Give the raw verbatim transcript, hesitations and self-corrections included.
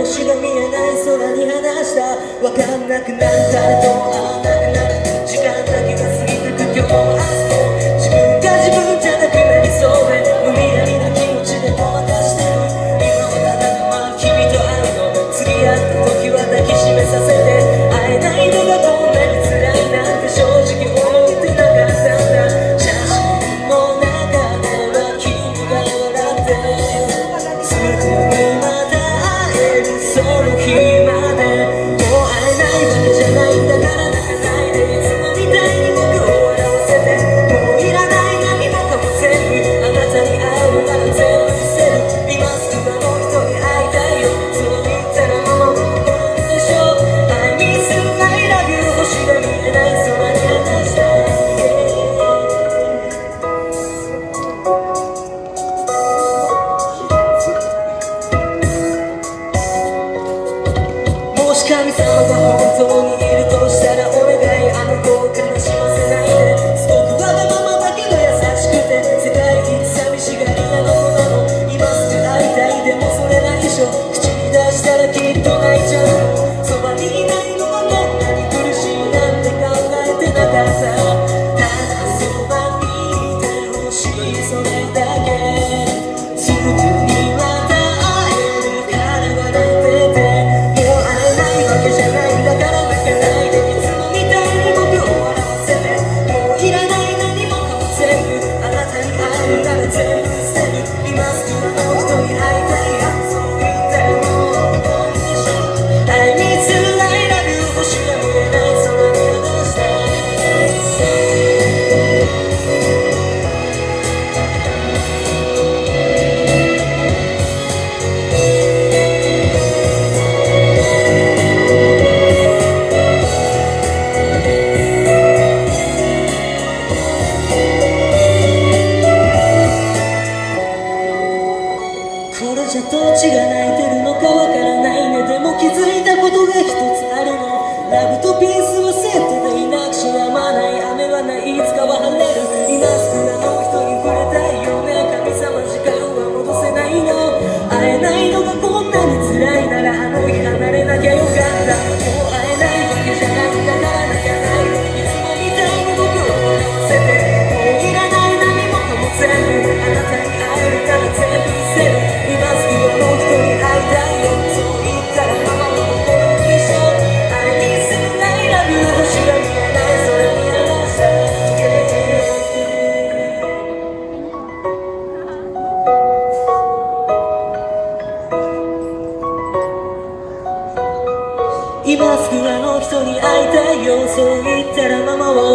星が見えない空に話した。わかんなくなる誰とも会わなくなる時間だけが過ぎてく今日も明日も自分が自分じゃなくなりそうで無理やりな気持ちでごまかしてる。今はただたま君と会うの釣り合った時は抱きしめさせて会えないのがこんなに辛いなんて正直思ってなかったんだ。写真の中では君が笑ってすぐにまた会えるその日までもう会えないわけじゃないんだから泣かないでいつもみたいに僕を笑わせてもういらない何もかも全部あなたに会うなら全部捨てる今すぐあの人に会いたいよそう言ったらママも怒るでしょ I miss you I love you 星が見えない空に話したいもし神様が本当にいるとしたらお願いあの子を悲しませないですごくわがままだけど優しくて世界一寂しがりなの子なの今すぐ会いたいでもそれないでしょ口に出したらきっと泣いちゃうそばにいないのがこんなに苦しいなんて考えてなかったただそばにいてほしいそれだけすぐにまた会えるから笑っててもう会えないわけじゃないんだから泣かないでいつもみたいに僕を笑わせてもういらない何もかも全部あなたに会えるなら全部捨てる今すぐあの人に会いたいやそう言ったらもう怒るでしょ I miss you I love you 星が見えない空に話したいこれじゃどっちが泣いてるのかわからないねでも気づいたことが一つあるのラブとピースはセットでいなくちゃ止まない雨はないいつかは晴れる今すぐあの人に触れたいよね神様時間は戻せないの会えないのがこんなに辛いならあの日離れなきゃよかったもう会えないわけじゃないんだから泣かないでいつもみたいに僕を笑わせてもういらない何もかも全部あなたに会えるから全部捨てる今すぐあの人に会いたいよそう言ったらママも怒るでしょ I miss you I love you 星が見えないそれに話した今すぐあの人に会いたいよそう言ったらママは